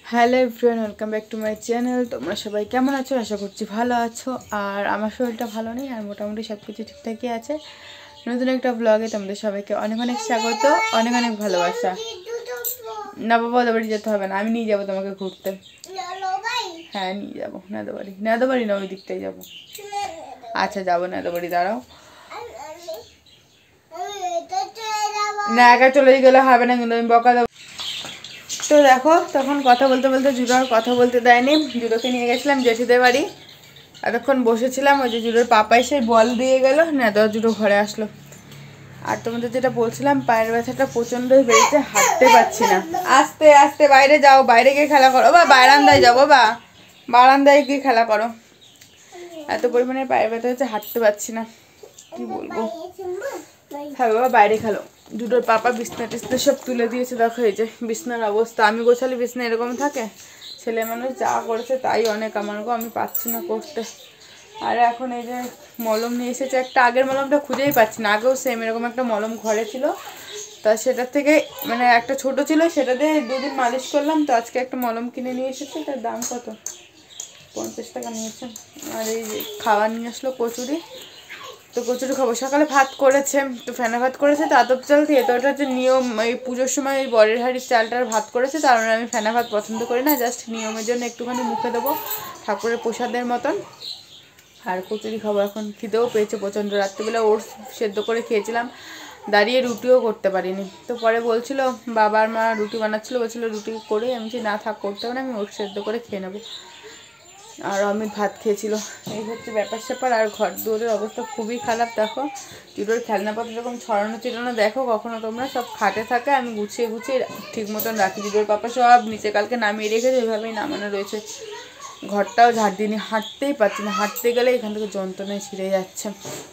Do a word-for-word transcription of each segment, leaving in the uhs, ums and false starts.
Hello everyone, welcome back to my channel. তোমরা সবাই কেমন আছো? আশা করছি ভালো আছো। আর আমার শরীরটা ভালো নেই, আর মোটামুটি সব কিছু ঠিকঠাকই আছে। নতুন একটা ব্লগে তোমাদের সবাইকে অনেক অনেক স্বাগত, অনেক অনেক ভালোবাসা। না বাবা, ওদের বাড়ি যেতে হবে না, আমি নিয়ে যাবো তোমাকে ঘুরতে। হ্যাঁ নিয়ে যাবো নাদো বাড়ি। নাদো বাড়ি না, ওই দিকটাই যাবো। আচ্ছা যাবো নাদো বাড়ি, দাঁড়াও। না একা চলে গেলে হবে না, কিন্তু আমি বকা দেবো। তো দেখো, তখন কথা বলতে বলতে জুডোর কথা বলতে দেয়নি। জুডোকে নিয়ে গেছিলাম জেঠিদের বাড়ি। এতক্ষণ বসেছিলাম, ওই যে জুডোর পাপা এসে বল দিয়ে গেল, না তো জুডো ঘরে আসলো। আর তোমাদের যেটা বলছিলাম, পায়ের ব্যথাটা প্রচণ্ডই বেড়েছে, হাঁটতে পারছি না। আস্তে আস্তে বাইরে যাও, বাইরে গিয়ে খেলা করো বা বারান্দায় যাবো, বা বারান্দায় গিয়ে খেলা করো। এত পরিমাণে পায়ের ব্যথা হচ্ছে, হাঁটতে পারছি না, কি বলবো। হ্যাঁ বাবা, বাইরে খেলো। দুটোর পাপা বিছনা টিছনা সব তুলে দিয়েছে, দেখো এই যে বিছনার অবস্থা। আমি গোছালে বিছনা এরকম থাকে? ছেলে মানুষ যা করেছে তাই অনেক আমার গো, আমি পাচ্ছি না করতে। আর এখন এই যে মলম নিয়ে এসেছে একটা, আগের মলমটা খুঁজেই পাচ্ছি না। আগেও সেম এরকম একটা মলম ঘরে ছিল, তা সেটার থেকে মানে একটা ছোট ছিল, সেটা দিয়ে দুদিন মালিশ করলাম। তো আজকে একটা মলম কিনে নিয়ে এসেছে, তার দাম কত? পঞ্চাশ টাকা নিয়েছে। আর এই খাবার নিয়ে আসলো কচুরি, তো কচুরি খাবো। সকালে ভাত করেছে, তো ফেনা ভাত করেছে তো আতপ চাল দিয়ে। তো ওটা হচ্ছে নিয়ম, এই পুজোর সময় ওই বরের হাড়ির চালটার ভাত করেছে, তার মানে আমি ফেনা ভাত পছন্দ করি না, জাস্ট নিয়মের জন্য একটুখানি মুখে দেবো, ঠাকুরের প্রসাদের মতন। আর কচুরি খাবো এখন, খিদেও পেয়েছে প্রচণ্ড। রাত্রিবেলা ওটস সেদ্ধ করে খেয়েছিলাম, দাঁড়িয়ে রুটিও করতে পারিনি। তো পরে বলছিল, বাবার মা রুটি বানাচ্ছিলো, বলছিলো রুটি করে, আমি যে না থাক করতে হবে না, আমি ওটস সেদ্ধ করে খেয়ে নেবো। আর অমিত ভাত খেয়েছিল। এই হচ্ছে ব্যাপার স্যাপার। আর ঘর দুয়ারের অবস্থা খুবই খারাপ, দেখো জুডোর খেলনাপত্র যখন ছড়ানো চিটানো দেখো কখনো তোমরা, সব খাটে থাকে, আমি গুছিয়ে গুছিয়ে ঠিক মতন রাখি। জুডোর পাপা সব নিচে কালকে নামিয়ে রেখেছে, ওইভাবেই নামানো রয়েছে। ঘরটাও ঝাড় দিইনি, হাঁটতেই পারছি না, হাঁটতে গেলে এখান থেকে যন্ত্রণায় ছিঁড়ে যাচ্ছে।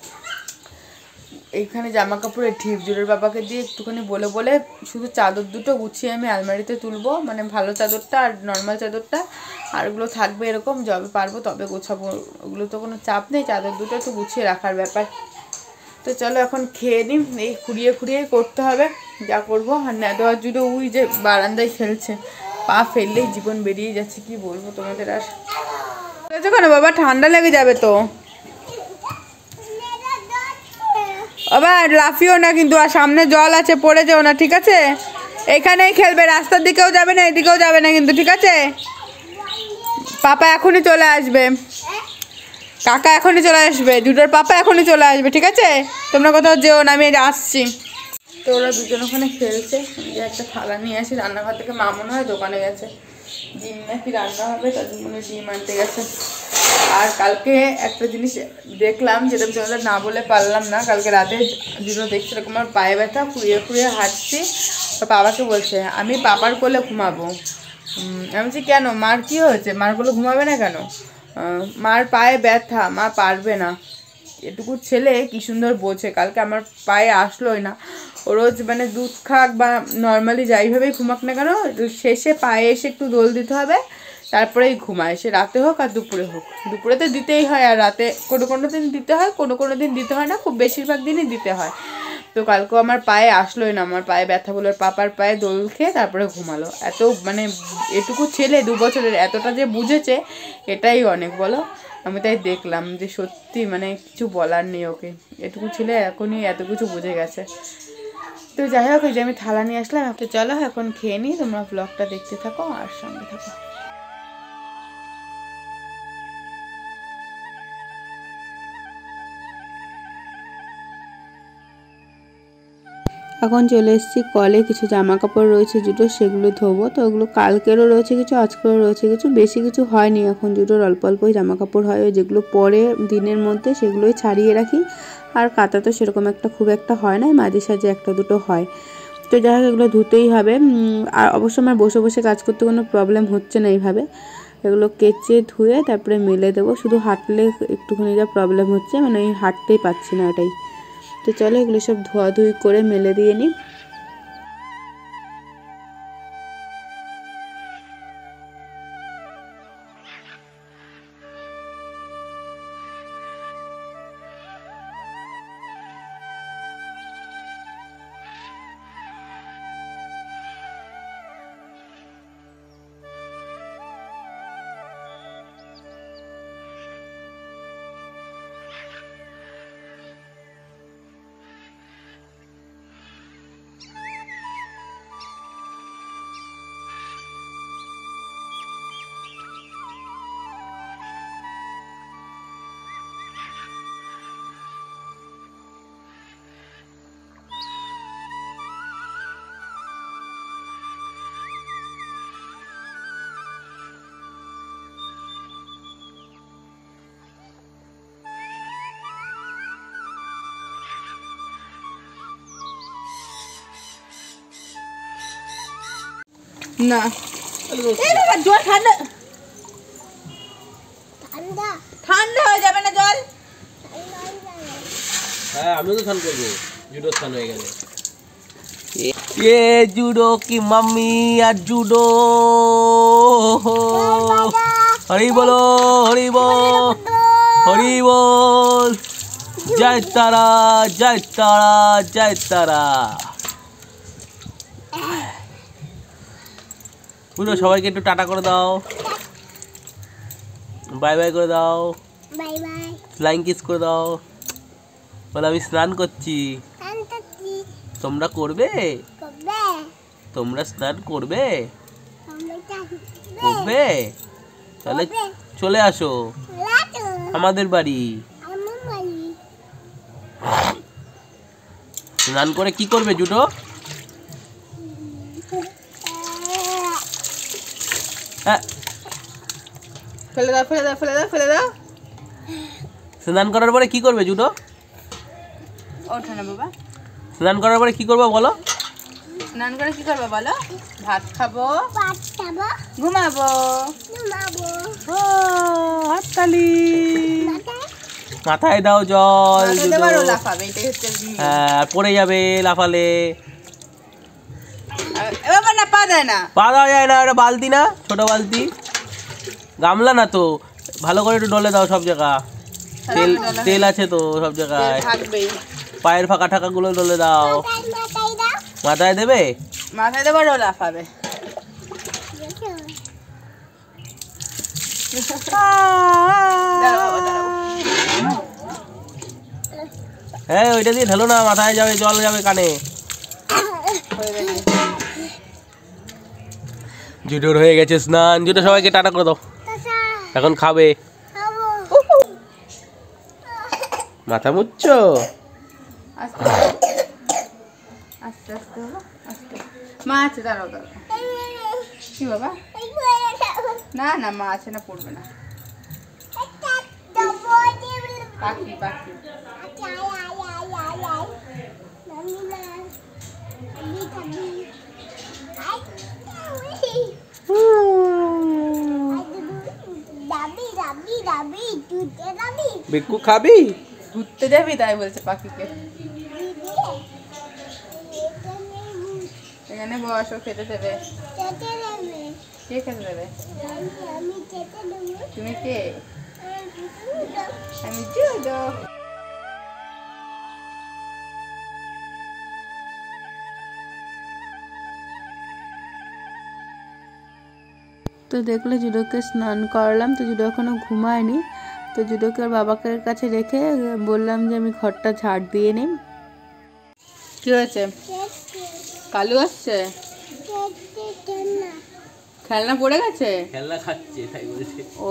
এইখানে জামা কাপড়ের ঢিপ, জুডোর বাবাকে দিয়ে একটুখানি বলে বলে শুধু চাদর দুটো গুছিয়ে আমি আলমারিতে তুলবো, মানে ভালো চাদরটা আর নর্মাল চাদরটা। আর ওগুলো থাকবে এরকম, যবে পারবো তবে গোছাবো, ওগুলো তো কোনো চাপ নেই, চাদর দুটো একটু গুছিয়ে রাখার ব্যাপার। তো চলো এখন খেয়ে নিই, এই খুঁড়িয়ে খুঁড়িয়ে করতে হবে যা করবো। আর নেদোয়া জুডো উই যে বারান্দায় খেলছে, পা ফেললেই জীবন বেরিয়ে যাচ্ছে, কি বলবো তোমাদের। আর কেন বাবা, ঠান্ডা লেগে যাবে তো। আবার লাফিও না কিন্তু, আর সামনে জল আছে, পড়ে যেও না, ঠিক আছে? এখানেই খেলবে, রাস্তার দিকেও যাবে না, এদিকেও যাবে না কিন্তু, ঠিক আছে? পাপা এখনই চলে আসবে, কাকা এখনই চলে আসবে, জুডোর পাপা এখনই চলে আসবে, ঠিক আছে? তোমরা কোথাও যেও না, আমি আসছি। তো ওরা দুজন ওখানে খেলছে। যে একটা থালা নিয়ে আসি রান্নাঘর থেকে, মা মনে হয় দোকানে গেছে, ডিম নাকি রান্না হবে, তাদের মনে ডিম আনতে গেছে। আর কালকে একটা জিনিস দেখলাম, যেটা তোমাদের না বলে পারলাম না। কালকে রাতে দুটো দেখছি এরকম আমার পায়ে ব্যথা, ফুরিয়ে ফুরিয়ে হাঁটছি। বাবাকে বলছে আমি পাপার কোলে ঘুমাবো। আমি বলছি কেন, মার কি হয়েছে? মার কোলে ঘুমাবে না কেন? মার পায়ে ব্যথা, মা পারবে না। এটুকু ছেলে কি সুন্দর বোঝে। কালকে আমার পায়ে আসলোই না। ও রোজ মানে দুধ খাক বা নর্মালি যাইভাবেই ঘুমাক না কেন, শেষে পায়ে এসে একটু দোল দিতে হবে, তারপরেই ঘুমায়। সে রাতে হোক আর দুপুরে হোক। দুপুরে তো দিতেই হয়, আর রাতে কোনো কোনো দিন দিতে হয়, কোনো কোনো দিন দিতে হয় না, খুব বেশিরভাগ দিনই দিতে হয়। তো কালকেও আমার পায়ে আসলোই না, আমার পায়ে ব্যথা বলে পাপার পায়ে দোল খেয়ে তারপরে ঘুমালো। এত মানে এটুকু ছেলে দু বছরের এতটা যে বুঝেছে, এটাই অনেক বলো। আমি তাই দেখলাম যে সত্যি মানে কিছু বলার নেই ওকে, এটুকু ছেলে এখনই এত কিছু বুঝে গেছে। তো যাই হোক, এই যে আমি থালা নিয়ে আসলাম, তো চলো এখন খেয়ে নিই, তোমরা ব্লগটা দেখতে থাকো আর সঙ্গে থাকো। এখন চলে এসেছি কলে, কিছু জামা কাপড় রয়েছে জুটো, সেগুলো ধোবো। তো ওগুলো কালকেরও রয়েছে কিছু, আজকেরও রয়েছে কিছু, বেশি কিছু হয়নি এখন। জুটোর অল্প অল্পই জামা কাপড় হয়, ওই যেগুলো পরে দিনের মধ্যে সেগুলোই ছাড়িয়ে রাখি। আর কাতা তো সেরকম একটা খুব একটা হয় না, মাঝে সাঝে একটা দুটো হয়। তো যাই হোক, এগুলো ধুতেই হবে। আর অবশ্য আমার বসে বসে কাজ করতে কোনো প্রবলেম হচ্ছে না এইভাবে। এগুলো কেচে ধুয়ে তারপরে মেলে দেবো। শুধু হাঁটলে একটুখানি যা প্রবলেম হচ্ছে, মানে আমি হাঁটতেই পারছি না, এটাই। তো চলো এগুলো সব ধোয়াধুয়ি করে মেলে দিয়ে নিই। না এই বাবা জল ঠান্ডা ঠান্ডা ঠান্ডা হয়ে যাবে না জল? হ্যাঁ আমিও তো স্নান করবো, জুডো স্নান হয়ে গেলে। ये जूडो की मम्मी আর জুডো। হরি বলো হরি বল হরি বল, জয় তারা জয় তারা জয় তারা। জুডো সবাইকে একটু টাটা করে দাও, বাই বাই করে দাও, বাই বাই ফ্লাইং কিস করে দাও, বলে আমি স্নান করছি। আন্টি তোমরা করবে? কবে তোমরা স্নান করবে? আমরা করবে? তাহলে চলে আসো লাটু আমাদের বাড়ি। আমার বাড়ি স্নান করে কি করবে জুডো? হ্যাঁ ফেলে দাও ফেলে দাও ফেলে দাও ফেলে দাও। স্নান করার পরে কি করবে জুডো? ওঠে না বাবা। স্নান করার পরে কি করবে বলো? স্নান করে কি করবে বলো? ভাত খাবো, পাট খাবো ঘুমাবো। ঘুমাবো ও হাততালি, মাথা মাথায় দাও জল মাথায় জুডো। দেবারও লাফাবে, এটাই হচ্ছে নিয়ম। হ্যাঁ আর পড়ে যাবে লাফালে। আর- এ বাবা না পা দেয় না। পা দেওয়া যায় না, ওটা বালতি না, ছোট বালতি, গামলা না তো। ভালো করে একটু ডলে দাও সব জায়গা, তেল তেল আছে তো সব তেল জায়গায়। থাকবেই। পায়ের ফাঁকা ঠাকা গুলো ডলে দাও। মাথায় মাথায় দাও মাথায় দেবে? মাথায় দেবারও লাফাবে। দেখো দাঁড়াও বাবা, দাঁড়াও। হ্যাঁ ওইটা দিয়ে ঢেলো না, মাথায় যাবে, জল যাবে কানে। হয়ে গেছে। জুডোর হয়ে গেছে স্নান। জুডো সবাইকে টাটা করে দাও, টাটা এখন খাবে। খাবো মাথা মুচ্ছো? আস্তে আস্তে আস্তে বাবা, আস্তে। মা আছে, দাঁড়াও দাঁড়াও। কি বাবা? না না মা আছে না, পড়বে না। পাখি পাখি। বিক্কু খাবি? ঘুরতে যাবি তাই বলছে পাখিকে। এখানে বসো, খেতে দেবে। কে খেতে দেবে? তুমি কে? আমি জুডো। তো দেখলে জুডোকে স্নান করালাম, তো জুডো এখনো ঘুমায়নি। তো জুডোকে ওর বাবাকে কাছে রেখে বললাম যে আমি ঘরটা ঝাড় দিয়ে নিই। কি হয়েছে? কালু আসছে? খেলনা পড়ে গেছে? খেলনা খাচ্ছে তাই বলছে। ও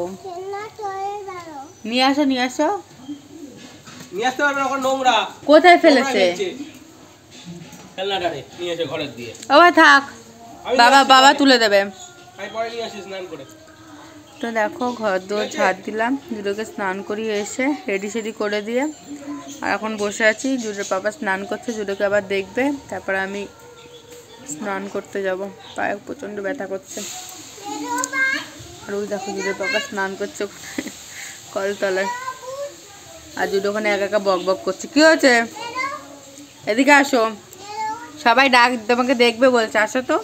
নিয়ে আসো নিয়ে আসো। নিয়ে আসতে পারবে না, ওখানে নোংরা। কোথায় ফেলেছে? খেলনাটারে নিয়ে এসে ঘরের দিয়ে। বাবা থাক, বাবা বাবা তুলে দেবে। আমি পরে নিয়ে আসি স্নান করে। তো দেখো ঘর দোর ঝাড় দিলাম, জুডোকে স্নান করিয়ে এসে রেডি সেডি করে দিয়ে আর এখন বসে আছি। জুডোর বাবা স্নান করছে, জুডোকে আবার দেখবে, তারপর আমি স্নান করতে যাব। পায়ে প্রচণ্ড ব্যথা করছে। আর ওই দেখো জুডোর বাবা স্নান করছে কলতলায়, আর জুডো ওখানে একা একা বক বক করছে। কি হয়েছে? এদিকে আসো, সবাই ডাক তোমাকে দেখবে বলছে, আসো তো।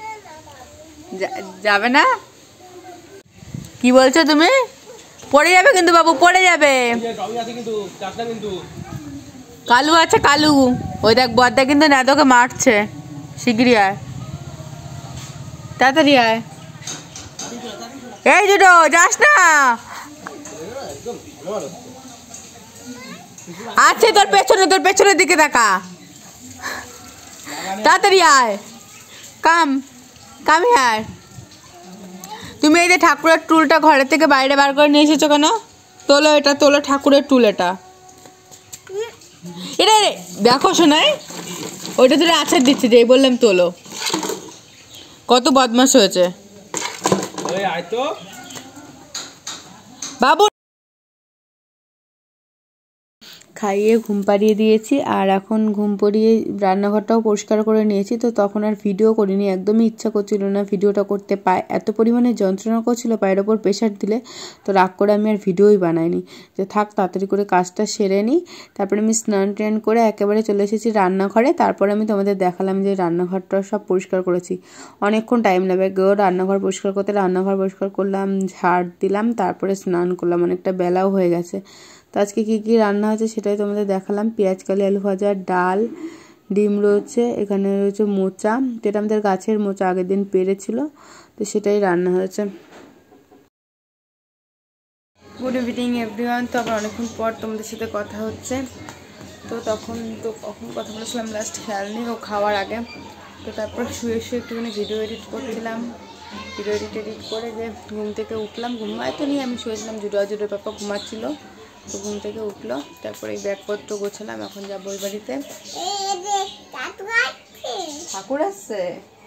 যাবে না? কি বলছো তুমি? পড়ে যাবে কিন্তু বাবু, পড়ে যাবে। কালু আছে, কালু ওই দেখ, বদ্দা কিন্তু না তোকে মারছে। শিগগিরই আয়, তাড়াতাড়ি আয়। এই জুডো যাস না। আছে তোর পেছনে, তোর পেছনের দিকে তাকা, তাড়াতাড়ি আয়। কাম কাম হ্যাঁ। তুমি এই যে ঠাকুরের টুলটা ঘরের থেকে বাইরে বার করে নিয়ে এসেছো কেন? তোলো এটা, তোলো ঠাকুরের টুল এটা। এটা দেখো শোনাই, ওইটা ধরে আছাড় দিচ্ছে, যে বললাম তোলো। কত বদমাশ হয়েছে বাবু। খাইয়ে ঘুম পাড়িয়ে দিয়েছি, আর এখন ঘুম পাড়িয়ে রান্নাঘরটাও পরিষ্কার করে নিয়েছি। তো তখন আর ভিডিও করিনি, একদমই ইচ্ছা করছিল না ভিডিওটা করতে। পায়ে এত পরিমাণে যন্ত্রণা করছিল পায়ের ওপর প্রেশার দিলে, তো রাগ করে আমি আর ভিডিওই বানাইনি, যে থাক তাড়াতাড়ি করে কাজটা সেরে নিই। তারপরে আমি স্নান ট্যান করে একেবারে চলে এসেছি রান্নাঘরে। তারপরে আমি তোমাদের দেখালাম যে রান্নাঘরটা সব পরিষ্কার করেছি। অনেকক্ষণ টাইম লাগবে গো রান্নাঘর পরিষ্কার করতে। রান্নাঘর পরিষ্কার করলাম, ঝাড় দিলাম, তারপরে স্নান করলাম, অনেকটা বেলাও হয়ে গেছে। তো আজকে কী কী রান্না হয়েছে সেটাই তোমাদের দেখালাম। পেঁয়াজ কালি আলু ভাজা, ডাল, ডিম রয়েছে, এখানে রয়েছে মোচা, যেটা আমাদের গাছের মোচা আগের দিন পেরেছিল, তো সেটাই রান্না হয়েছে। Good evening everyone. তো আবার অনেকক্ষণ পর তোমাদের সাথে কথা হচ্ছে। তো তখন তো কখন কথা বলেছিলাম লাস্ট খেয়াল নেই, ও খাওয়ার আগে। তো তারপর শুয়ে শুয়ে একটুখানি ভিডিও এডিট করছিলাম। ভিডিও এডিট এডিট করে যে ঘুম থেকে উঠলাম, ঘুমায় তো নিয়ে আমি শুয়েছিলাম, জুডো জুডো পাপা ঘুমাচ্ছিলো, তো ঘুম থেকে উঠলো। তারপরে এই ব্যাগপত্র গোছালাম, এখন যাবো ওই বাড়িতে। ঠাকুর আসছে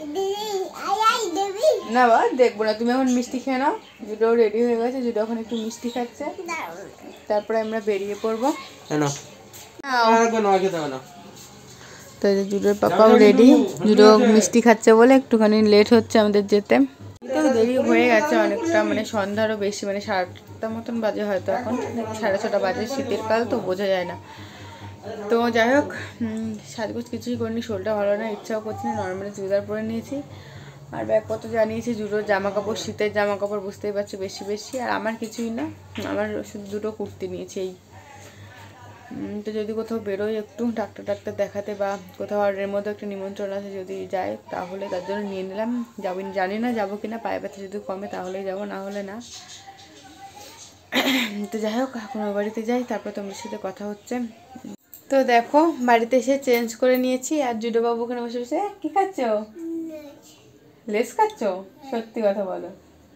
না বা দেখবো না, তুমি এখন মিষ্টি খেয়ে নাও। জুডো রেডি হয়ে গেছে, জুডো এখন একটু মিষ্টি খাচ্ছে, তারপরে আমরা বেরিয়ে পড়বো। তো জুডোর পাপাও রেডি, জুডো মিষ্টি খাচ্ছে বলে একটুখানি লেট হচ্ছে আমাদের যেতে। তো দেরি হয়ে গেছে অনেকটা, মানে সন্ধ্যারও বেশি, মানে সাড়ে আটটা মতন বাজে হয়তো, এখন সাড়ে ছটা বাজে, শীতের কাল তো বোঝা যায় না। তো যাই হোক, সাজগোজ কিছুই করিনি, শরীরটা ভালো না, ইচ্ছাও করছি না, নর্মালি চুড়িদার পরে নিয়েছি। আর ব্যাগপত্র জানিয়েছি, জুডোর জামা কাপড়, শীতের জামা কাপড় বুঝতেই পারছো বেশি বেশি, আর আমার কিছুই না, আমার শুধু দুটো কুর্তি নিয়েছি এই। তো যদি কোথাও বেরোই একটু ডাক্তার ডাক্তার দেখাতে, বা কোথাও আর এর মধ্যে একটা নিমন্ত্রণ আছে যদি যাই, তাহলে তার জন্য নিয়ে নিলাম। যাবো জানি না যাবো কিনা, পায়ে ব্যথা যদি কমে তাহলেই যাবো, না হলে না। তো যাই হোক, এখন ওই বাড়িতে যাই, তারপর তোমার সাথে কথা হচ্ছে। তো দেখো বাড়িতে এসে চেঞ্জ করে নিয়েছি, আর জুডো বাবু ওখানে বসে বসে কি খাচ্ছ? লেস খাচ্ছ? সত্যি কথা বলো।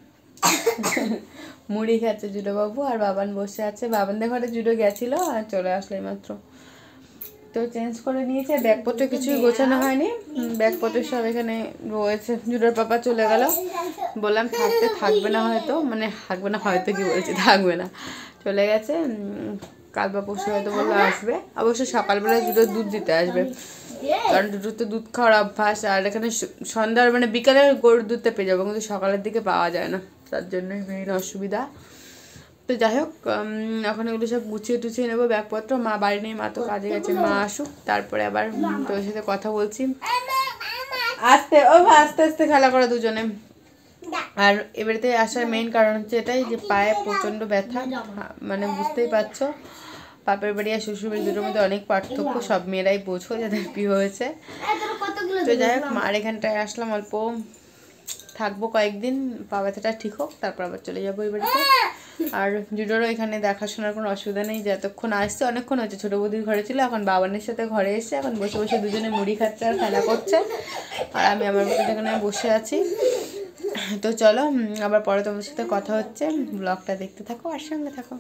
মুড়ি খাচ্ছে জুডো বাবু, আর বাবান বসে আছে। বাবানদের ঘরে জুডো গেছিল আর চলে আসলো মাত্র। তো চেঞ্জ করে নিয়েছে, ব্যাগপত্র কিছুই গোছানো হয়নি, ব্যাগপত্র সব এখানে রয়েছে। জুডোর পাপা চলে গেল, বললাম থাকতে, থাকবে না হয়তো, মানে থাকবে না হয়তো কি বলছি, থাকবে না, চলে গেছে। কাল বা পরশু হয়তো বললো আসবে, অবশ্য সকালবেলায় জুডোর দুধ দিতে আসবে, কারণ দুটোর তো দুধ খাওয়ার অভ্যাস। আর এখানে সন্ধ্যার মানে বিকালে গরুর দুধটা পেয়ে যাবো, কিন্তু সকালের দিকে পাওয়া যায় না, তার জন্যই মেইন অসুবিধা। তো যাই হোক, এখন এগুলো সব গুছিয়ে টুছিয়ে নেবো ব্যাগপত্র। মা বাড়ি নেই, মা তো কাজে গেছে, মা আসুক তারপরে আবার তোর সাথে কথা বলছি। আস্তে ও আস্তে আস্তে খেলা করে দুজনে। আর এবারেতে আসার মেইন কারণ হচ্ছে এটাই যে পায়ে প্রচণ্ড ব্যথা, মানে বুঝতেই পারছো, বাপের বাড়ি আর শ্বশুর বাড়ি দুটোর মধ্যে অনেক পার্থক্য, সব মেয়েরাই বোঝো যাদের বিয়ে হয়েছে। তো যাই হোক, মার এখানটায় আসলাম, অল্প থাকবো কয়েকদিন, পা ব্যথাটা ঠিক হোক, তারপর আবার চলে যাবো এই বাড়িতে। আর জুডোরও এখানে দেখাশোনার কোনো অসুবিধা নেই, যতক্ষণ আসছে অনেকক্ষণ হচ্ছে, ছোটো বৌদির ঘরে ছিল, এখন বাবানের সাথে ঘরে এসে এখন বসে বসে দুজনে মুড়ি খাচ্ছে আর খেলা করছে, আর আমি আমার মতো এখানে বসে আছি। তো চলো আবার পরে তোমাদের সাথে কথা হচ্ছে, ব্লগটা দেখতে থাকো আর সঙ্গে থাকো।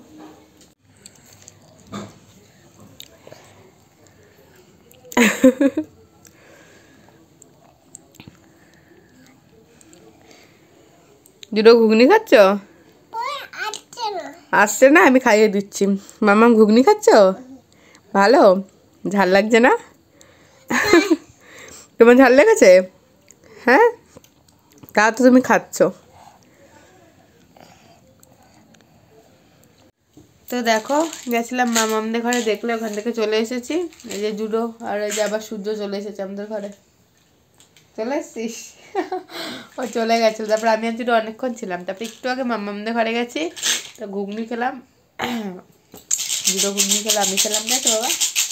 দুটো ঘুগনি খাচ্ছ? আসছে না, আমি খাইয়ে দিচ্ছি। মামা ঘুগনি খাচ্ছ? ভালো ঝাল লাগছে না? তোমার ঝাল লেগেছে? হ্যাঁ, তা তো তুমি খাচ্ছ। তো দেখো গেছিলাম মামামদের ঘরে, দেখলে ওখান থেকে চলে এসেছি। এই যে জুডো, আর এই যে আবার সূর্য চলে এসেছে আমাদের ঘরে। চলে এসছিস? ও চলে গেছিল, তারপর আমি আর জুডো অনেকক্ষণ ছিলাম, তারপরে একটু আগে মামামদের ঘরে গেছি, তো ঘুগনি খেলাম, জুডো ঘুগনি খেলাম, আমি খেলাম না তো বাবা,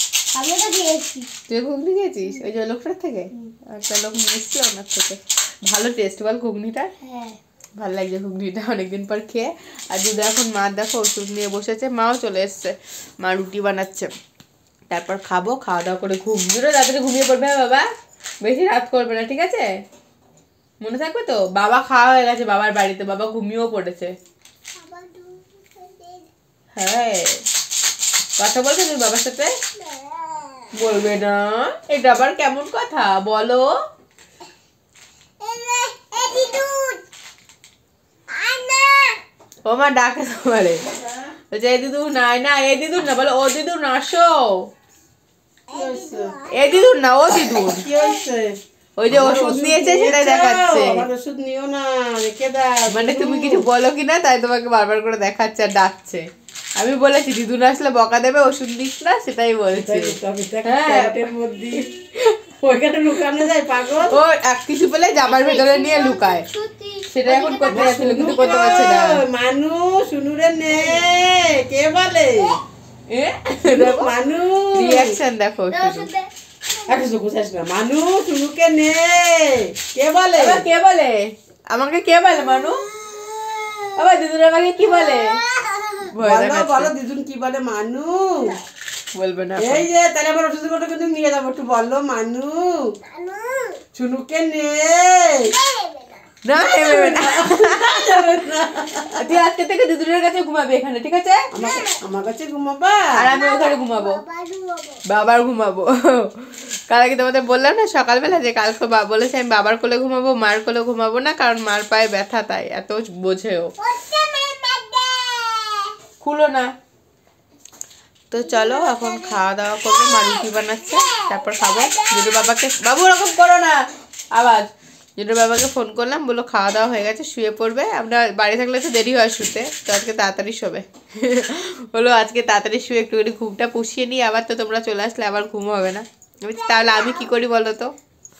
তুই ঘুগনি খেয়েছিস ওই যে লোকটার থেকে? একটা লোক নিয়ে এসছি ওনার থেকে, ভালো টেস্ট বল ঘুগনিটা? ভালো লাগছে ঘুগনিটা অনেকদিন পর খেয়ে। আর জুডো এখন মা দেখো ওষুধ নিয়ে বসেছে, মাও চলে এসছে, মা রুটি বানাচ্ছে, তারপর খাবো, খাওয়া দাওয়া করে ঘুম, জুডো রাত্রে ঘুমিয়ে পড়বে বাবা, বেশি রাত করবে না, ঠিক আছে? মনে থাকবে তো? বাবা খাওয়া হয়ে গেছে বাবার বাড়িতে, বাবা ঘুমিয়েও পড়েছে। হ্যাঁ, কথা বলবে তুমি বাবার সাথে? বলবে না, এটা আবার কেমন কথা বলো? ও মা ডাকে তোমারে, বলছে এ দিদু নাই না এ দিদুর না বলো ও দিদুর না আসো এ দিদুর না ও দিদুর কি হয়েছে? ওই যে ওষুধ নিয়েছে সেটাই দেখাচ্ছে আমার ওষুধ নিও না, রেখে দাও। মানে তুমি কিছু বলো কিনা তাই তোমাকে বারবার করে দেখাচ্ছে আর ডাকছে। আমি বলেছি দিদুন আসলে বকা দেবে ওষুধ দিস না সেটাই বলছি। তবে দেখ, প্যাকেটের মধ্যে ওইখানে লুকানো যায় পাগল। ও এক কিছু পেলে জামার ভেতরে নিয়ে লুকায়, সেটা এখন করতে যাচ্ছিল কিন্তু করতে পারছে না। মানু শুনুরে নে কে বলে এ মানু রিঅ্যাকশন দেখো শুধু। আরে সুকু চাস না, মানু শুনুকে নে কে বলে? এবার কে বলে আমাকে? কে বলে মানু? আবার দিদুন আমাকে কি বলে? ভয় বলো দেখাচ্ছে। বলো দিদুন কি বলে? মানু বলবে না এই যে তাহলে আমার ওষুধ কটা কিন্তু নিয়ে যাবো, একটু বলো মানু শুনুকে নে। না নেবে না। তুই আজকে থেকে দিদুনের কাছে ঘুমাবি এখানে, ঠিক আছে? আমার আমার কাছে ঘুমাবা আর আমি ওখানে ঘুমাবো, বাবার ঘুমাবো। কাল কি তোমাদের বললাম না সকালবেলা যে কালকে বাবা বলেছে আমি বাবার কোলে ঘুমাবো, মার কোলে ঘুমাবো না, কারণ মার পায়ে ব্যথা তাই এত বোঝেও। খুলো না তো, চলো এখন খাওয়া দাওয়া করবো। মা রুটি বানাচ্ছে তারপর খাবো। জুডু বাবাকে, বাবু ওরকম করো না আওয়াজ। জুডু বাবাকে ফোন করলাম, বললো খাওয়া দাওয়া হয়ে গেছে শুয়ে পড়বে। আমরা বাড়ি থাকলে তো দেরি হয় শুতে, তো আজকে তাড়াতাড়ি শোবে। বলো আজকে তাড়াতাড়ি শুয়ে একটুখানি ঘুমটা পুষিয়ে নিই, আবার তো তোমরা চলে আসলে আবার ঘুম হবে না। আমি তাহলে আমি কি করি বলো তো?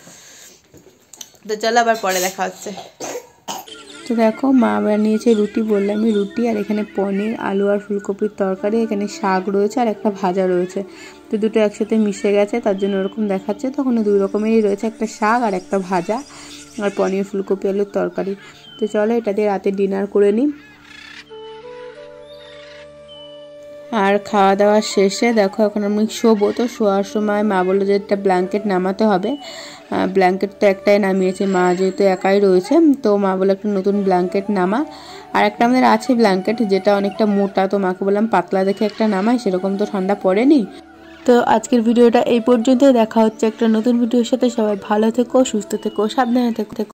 তো চলো আবার পরে দেখা হচ্ছে। তো দেখো মা বানিয়েছে রুটি, বললামই রুটি, আর এখানে পনির, আলু আর ফুলকপির তরকারি, এখানে শাক রয়েছে আর একটা ভাজা রয়েছে। তো দুটো একসাথে মিশে গেছে তার জন্য ওরকম দেখাচ্ছে। তখন দুই রকমেরই রয়েছে, একটা শাক আর একটা ভাজা, আর পনির ফুলকপি আলুর তরকারি। তো চলো এটা দিয়ে রাতে ডিনার করে নিই। আর খাওয়া দাওয়া শেষে দেখো এখন আমি শোবো। তো শোয়ার সময় মা বললো যে একটা ব্ল্যাঙ্কেট নামাতে হবে। ব্ল্যাঙ্কেট তো একটাই নামিয়েছে মা, যেহেতু একাই রয়েছে। তো মা বলে একটা নতুন ব্ল্যাঙ্কেট নামা। আর একটা আমাদের আছে ব্ল্যাঙ্কেট যেটা অনেকটা মোটা, তো মাকে বললাম পাতলা দেখে একটা নামাই, সেরকম তো ঠান্ডা পড়েনি। তো আজকের ভিডিওটা এই পর্যন্ত, দেখা হচ্ছে একটা নতুন ভিডিওর সাথে। সবাই ভালো থেকো, সুস্থ থেকো, সাবধানে থেকো।